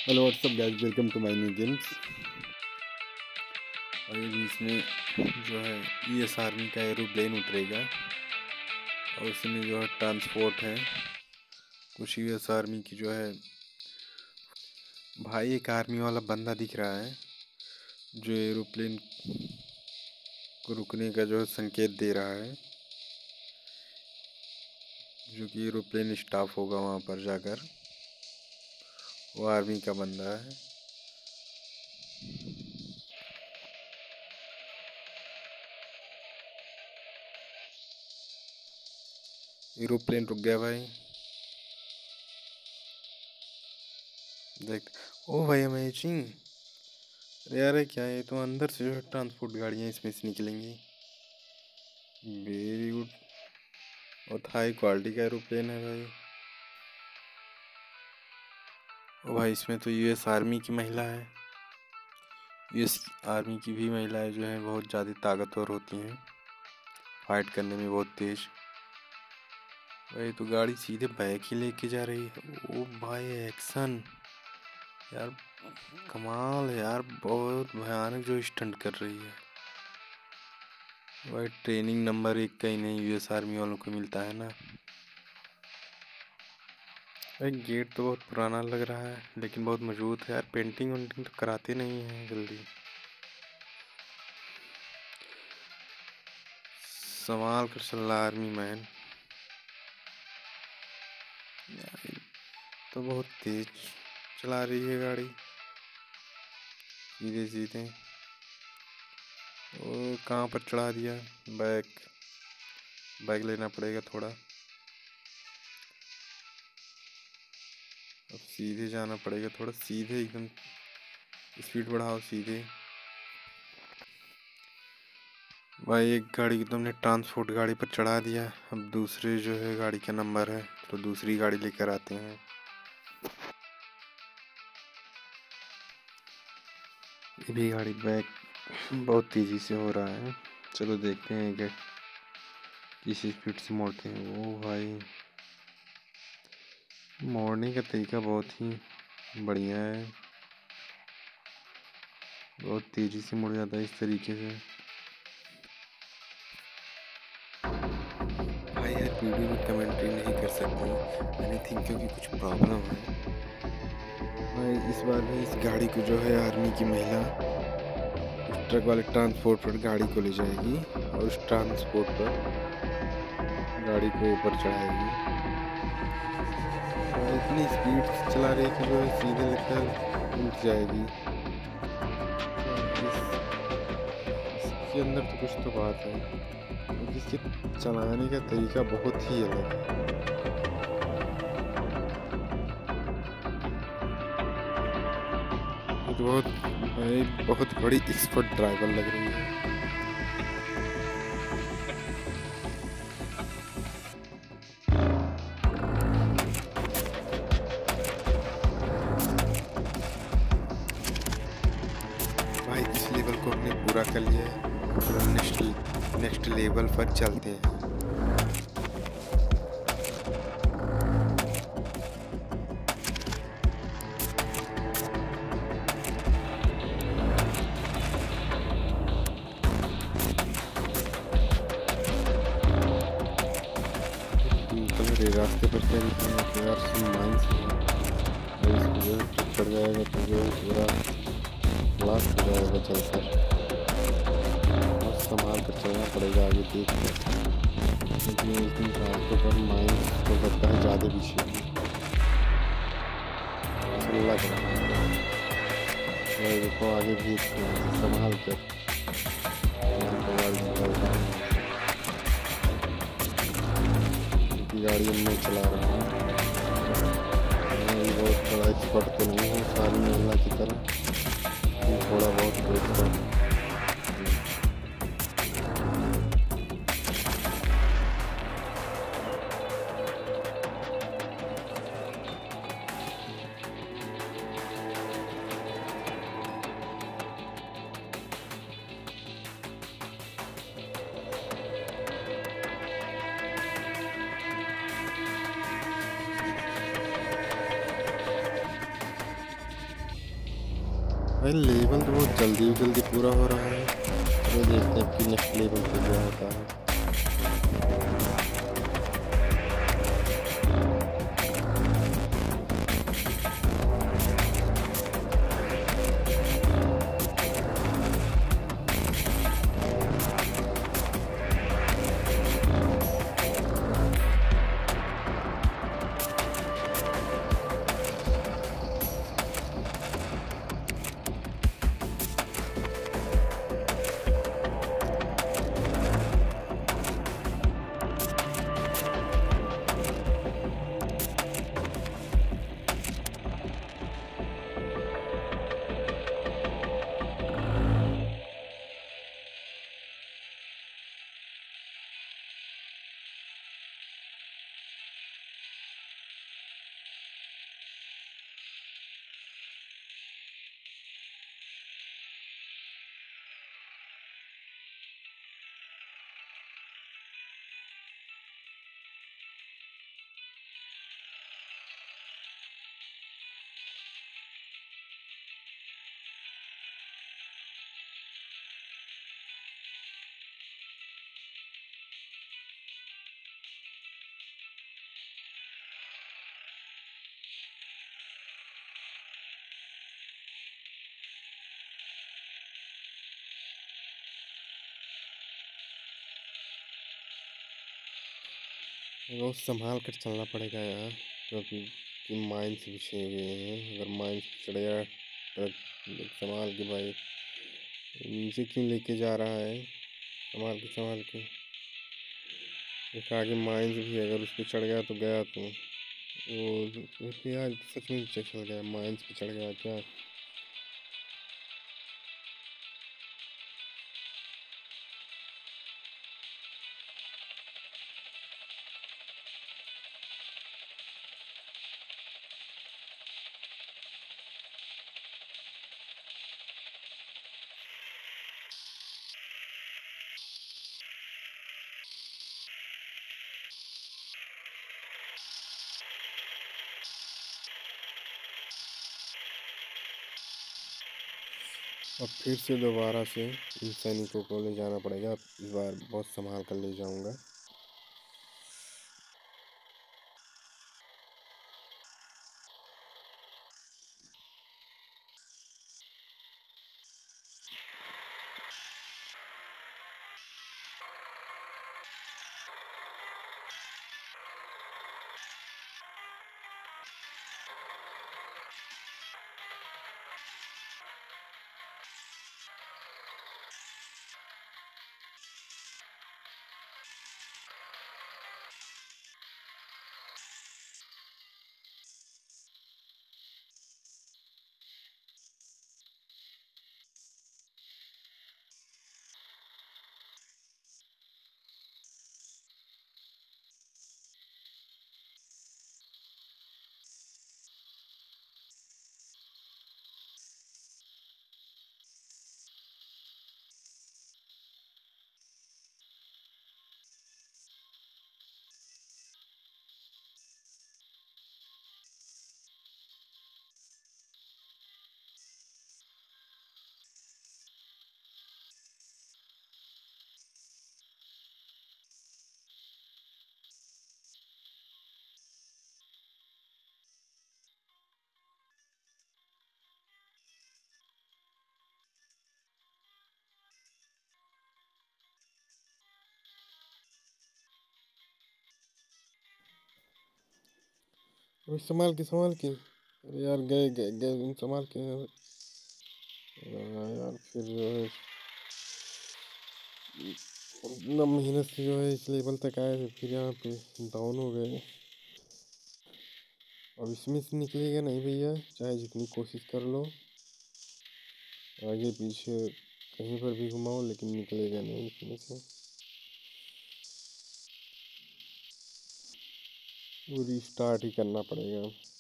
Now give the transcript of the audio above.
Hello what's up guys, welcome to my new games. और ये इसमें जो है यूएस आर्मी का एरोप्लेन उतरेगा और उसमें जो है ट्रांसपोर्ट है कुछ यूएस आर्मी की जो है। भाई एक आर्मी वाला बंदा दिख रहा है जो एरोप्लेन को रुकने का जो है संकेत दे रहा है, जो कि एरोप्लेन स्टॉप होगा वहाँ पर जाकर। वो आर्मी का बंदा है। एरोप्लेन रुक गया भाई, देख। ओ भाई अमेजिंग। अरे यार क्या है, तो अंदर से जो है ट्रांसपोर्ट गाड़ियाँ इसमें से निकलेंगी। Very good. बहुत हाई क्वालिटी का एरोप्लेन है भाई। ओ भाई इसमें तो यूएस आर्मी की महिला है। यूएस आर्मी की भी महिलाएं जो हैं बहुत ज़्यादा ताकतवर होती हैं, फाइट करने में बहुत तेज। भाई तो गाड़ी सीधे बैक ही लेके जा रही है। ओ भाई एक्शन यार, कमाल है यार, बहुत भयानक जो स्टंट कर रही है भाई। ट्रेनिंग नंबर 1 का ही नहीं यूएस आर्मी वालों को मिलता है ना भाई। गेट तो बहुत पुराना लग रहा है लेकिन बहुत मजबूत है यार। पेंटिंग वेंटिंग तो कराते नहीं हैं जल्दी। संभाल कर चल रहा आर्मी मैन यार। तो बहुत तेज चला रही है गाड़ी, सीधे सीधे। ओ कहाँ पर चढ़ा दिया। बैक बैक लेना पड़ेगा थोड़ा। अब सीधे जाना पड़ेगा थोड़ा, सीधे एकदम स्पीड बढ़ाओ सीधे। भाई एक गाड़ी को तुमने ट्रांसपोर्ट गाड़ी पर चढ़ा दिया। अब दूसरे जो है गाड़ी का नंबर है तो दूसरी गाड़ी लेकर आते हैं। ये भी गाड़ी बैक बहुत तेजी से हो रहा है। चलो देखते हैं कि किस स्पीड से मोड़ते हैं। वो भाई मोड़ने का तरीका बहुत ही बढ़िया है, बहुत तेजी से मुड़ जाता है इस तरीके से। भाई यार वीडियो में कमेंट्री नहीं कर सकते एनीथिंग क्योंकि कुछ प्रॉब्लम है भाई। इस बार भी इस गाड़ी को जो है आर्मी की महिला उस ट्रक वाले ट्रांसपोर्ट पर गाड़ी को ले जाएगी और उस ट्रांसपोर्ट पर गाड़ी को ऊपर चढ़ाएगी। और इतनी स्पीड से चला रही है कि जो है सीधे लेकर उठ जाएगी। इसके अंदर तो कुछ तो बात है क्योंकि इसके चलाने का तरीका बहुत ही अलग है। ये तो बहुत बड़ी एक्सपर्ट ड्राइवर लग रही है। भाई इस लेवल को हमने पूरा कर लिया है, तो नेक्स्ट लेवल पर चलते हैं। रास्ते पर चल रहे हैं तो यार माइंस चढ़ जाएगा तो जो पूरा ब्लास्ट हो जाएगा चलकर। और संभाल कर चलना पड़ेगा आगे देख कर, क्योंकि उस दिन रास्तों पर माइंस हो सकता है ज़्यादा पीछे लग रहा है। देखो आगे भी संभाल कर गाड़ी में चला रहा हूँ। मैं बहुत बड़ा एक्सपर्ट तो नहीं हूँ सारी महिला की तरह, थोड़ा बहुत देखता हूँ। भाई लेवल तो बहुत जल्दी जल्दी पूरा हो रहा है। चलो देखते हैं कि नेक्स्ट लेवल पे क्या होता है। बहुत संभाल कर चलना पड़ेगा यार, क्योंकि माइंस बिछे हुए हैं। अगर माइंस चढ़ गया ट्रक, संभाल के भाई। नीचे क्यों लेके जा रहा है? संभाल के संभाल के। एक आगे माइंस भी, अगर उस पर चढ़ गया तो गया तो वो यार सच में चल गया, माइंस पे चढ़ गया क्या? अब फिर से दोबारा से इन सैनिकों को ले जाना पड़ेगा। इस बार बहुत संभाल कर ले जाऊंगा। अरे संभाल के संभाल के। अरे यार गए गए गए, संभाल के यार। फिर जो है इतना मेहनत से जो है इस लेवल तक आए थे, फिर यहाँ पे डाउन हो गए। अब इसमें से निकलेगा नहीं भैया, चाहे जितनी कोशिश कर लो, आगे पीछे कहीं पर भी घुमाओ, लेकिन निकलेगा नहीं इसमें से। वो रिस्टार्ट ही करना पड़ेगा।